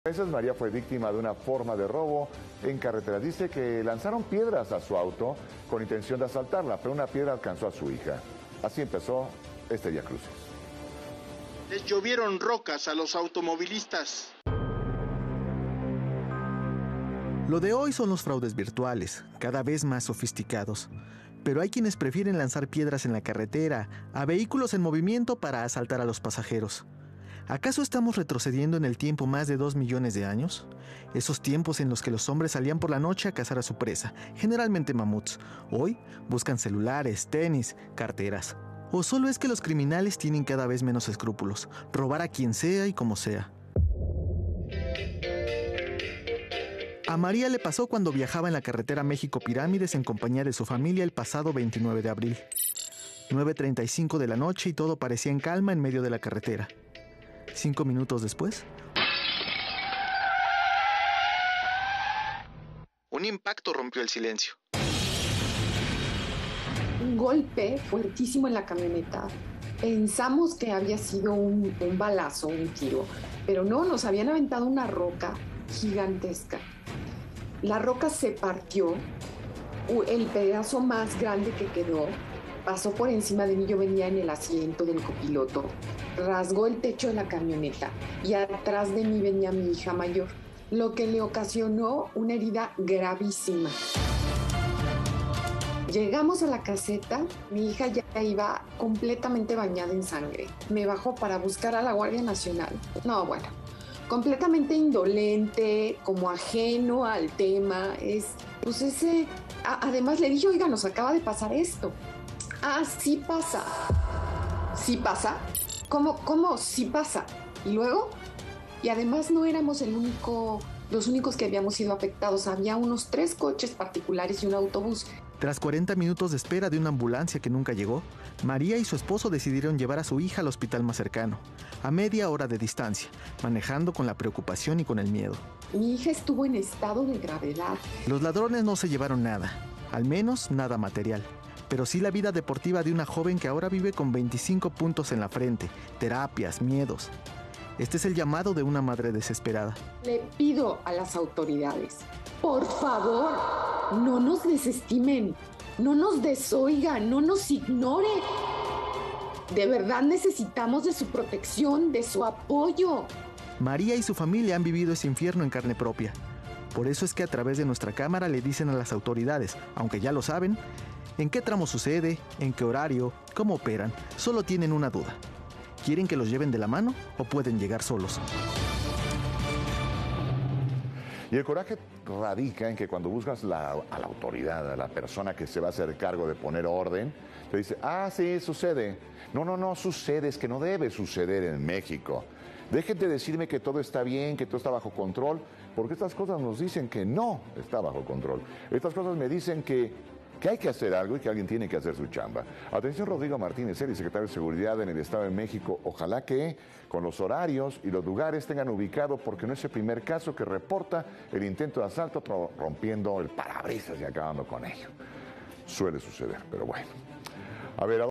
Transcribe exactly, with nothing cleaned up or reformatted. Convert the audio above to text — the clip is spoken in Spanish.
Veces María fue víctima de una forma de robo en carretera. Dice que lanzaron piedras a su auto con intención de asaltarla, pero una piedra alcanzó a su hija. Así empezó este Vía Crucis. Les llovieron rocas a los automovilistas. Lo de hoy son los fraudes virtuales, cada vez más sofisticados. Pero hay quienes prefieren lanzar piedras en la carretera, a vehículos en movimiento para asaltar a los pasajeros. ¿Acaso estamos retrocediendo en el tiempo más de dos millones de años? Esos tiempos en los que los hombres salían por la noche a cazar a su presa, generalmente mamuts. Hoy buscan celulares, tenis, carteras. ¿O solo es que los criminales tienen cada vez menos escrúpulos? Robar a quien sea y como sea. A María le pasó cuando viajaba en la carretera México-Pirámides en compañía de su familia el pasado veintinueve de abril. nueve treinta y cinco de la noche y todo parecía en calma en medio de la carretera. Cinco minutos después, un impacto rompió el silencio. Un golpe fuertísimo en la camioneta. Pensamos que había sido un, un balazo, un tiro, pero no, nos habían aventado una roca gigantesca. La roca se partió, el pedazo más grande que quedó pasó por encima de mí, yo venía en el asiento del copiloto, rasgó el techo de la camioneta y atrás de mí venía mi hija mayor, lo que le ocasionó una herida gravísima. Llegamos a la caseta, mi hija ya iba completamente bañada en sangre. Me bajó para buscar a la Guardia Nacional. No, bueno, completamente indolente, como ajeno al tema. Es, pues ese, a, además le dije, oiga, nos acaba de pasar esto. Ah, sí pasa. ¿Sí pasa? ¿Cómo, cómo sí pasa? ¿Y luego? Y además no éramos el único, los únicos que habíamos sido afectados. Había unos tres coches particulares y un autobús. Tras cuarenta minutos de espera de una ambulancia que nunca llegó, María y su esposo decidieron llevar a su hija al hospital más cercano, a media hora de distancia, manejando con la preocupación y con el miedo. Mi hija estuvo en estado de gravedad. Los ladrones no se llevaron nada, al menos nada material, pero sí la vida deportiva de una joven que ahora vive con veinticinco puntos en la frente, terapias, miedos. Este es el llamado de una madre desesperada. Le pido a las autoridades, por favor, no nos desestimen, no nos desoigan, no nos ignoren. De verdad necesitamos de su protección, de su apoyo. María y su familia han vivido ese infierno en carne propia. Por eso es que a través de nuestra cámara le dicen a las autoridades, aunque ya lo saben, en qué tramo sucede, en qué horario, cómo operan. Solo tienen una duda. ¿Quieren que los lleven de la mano o pueden llegar solos? Y el coraje radica en que cuando buscas la, a la autoridad, a la persona que se va a hacer cargo de poner orden, te dice, ah, sí, sucede. No, no, no sucede, es que no debe suceder en México. Dejen de decirme que todo está bien, que todo está bajo control, porque estas cosas nos dicen que no está bajo control. Estas cosas me dicen que... que hay que hacer algo y que alguien tiene que hacer su chamba. Atención, Rodrigo Martínez, el secretario de Seguridad en el Estado de México. Ojalá que con los horarios y los lugares tengan ubicado, porque no es el primer caso que reporta el intento de asalto rompiendo el parabrisas y acabando con ello. Suele suceder, pero bueno. A ver,